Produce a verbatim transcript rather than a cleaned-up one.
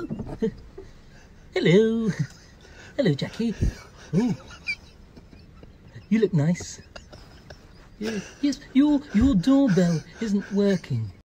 Hello. Hello, Jackie. Oh, you look nice. Yeah, yes, your your doorbell isn't working.